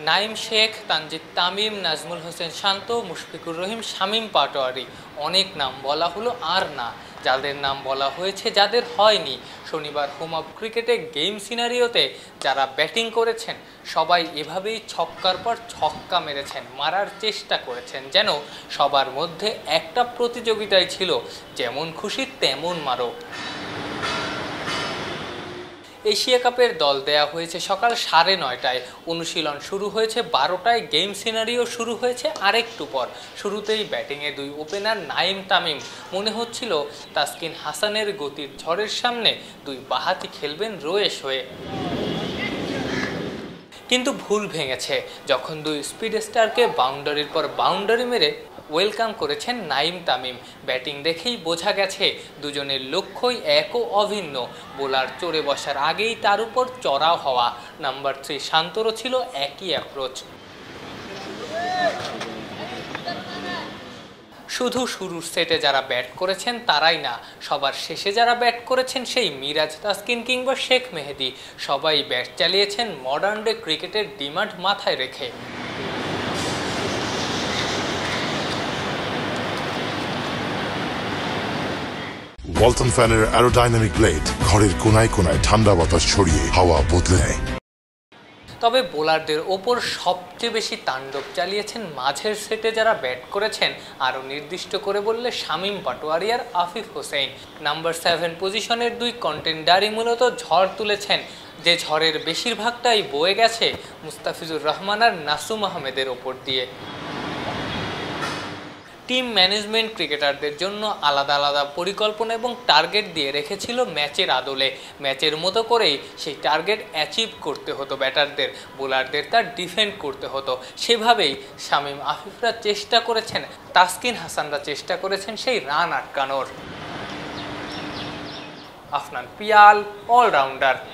নাইম শেখ, তানজিদ তামিম, নাজমুল হোসেন শান্ত, মুশফিকুর রহিম, শামীম পাটোয়ারি, অনেক নাম বলা হলো আর না। যাদের নাম বলা হয়েছে, যাদের হয়নি, শনিবার হোম অফ ক্রিকেটে গেম সিনারিওতে যারা ব্যাটিং করেছেন সবাই এভাবেই ছক্কার পর ছক্কা মেরেছেন, মারার চেষ্টা করেছেন, যেন সবার মধ্যে একটা প্রতিযোগিতাই ছিল, যেমন খুশি তেমন মারো। এশিয়া কাপের দল দেয়া হয়েছে সকাল 9:30টায়, অনুশীলন শুরু হয়েছে 12টায়, গেম সিনারিও শুরু হয়েছে আরেকটু পর। শুরুতেই ব্যাটিংয়ে দুই ওপেনার নাইম তামিম, মনে হচ্ছিল তাসকিন হাসানের গতির ঝড়ের সামনে দুই বাঁহাতি খেলবেন রয়েস হয়ে, কিন্তু ভুল ভেঙেছে যখন দুই স্পিড স্টারকে বাউন্ডারির পর বাউন্ডারি মেরে ওয়েলকাম করেছেন নাইম তামিম। ব্যাটিং দেখেই বোঝা গেছে দুজনের লক্ষ্যই এক ও অভিন্ন, বোলার চড়ে বসার আগেই তার উপর চড়াও হওয়া। নাম্বার 3 শান্তরও ছিল একই অ্যাপ্রোচ। শুধু শুরুর সেটে যারা ব্যাট করেছেন তারাই না, সবার শেষে যারা ব্যাট করেছেন, সেই মিরাজ, তাসকিন কিংবা শেখ মেহেদী, সবাই ব্যাট চালিয়েছেন মডার্ন ডে ক্রিকেটের ডিমান্ড মাথায় রেখে। ওয়ালটন ফ্যানের অ্যারোডাইনামিক ব্লেড ঘরের কোনায় কোনায় ঠান্ডা বাতাস ছড়িয়ে হাওয়া বদলে নেয়। তবে বোলারদের ওপর সবচেয়ে বেশি তাণ্ডব চালিয়েছেন মাঝের সেটে যারা ব্যাট করেছেন, আরও নির্দিষ্ট করে বললে শামীম পাটোয়ারি আর আফিফ হোসেন। নাম্বার 7 পজিশনের দুই কন্টেন্ডারই মূলত ঝড় তুলেছেন, যে ঝড়ের বেশিরভাগটাই বয়ে গেছে মুস্তাফিজুর রহমান আর নাসুম আহমেদের ওপর দিয়ে। টিম ম্যানেজমেন্ট ক্রিকেটারদের জন্য আলাদা আলাদা পরিকল্পনা এবং টার্গেট দিয়ে রেখেছিল ম্যাচের আদলে। ম্যাচের মতো করেই সেই টার্গেট অ্যাচিভ করতে হতো ব্যাটারদের, বোলারদের তার ডিফেন্ড করতে হতো। সেভাবেই শামীম আফিফরা চেষ্টা করেছেন, তাসকিন হাসানরা চেষ্টা করেছেন সেই রান আটকানোর। আফনান পিয়াল, অলরাউন্ডার।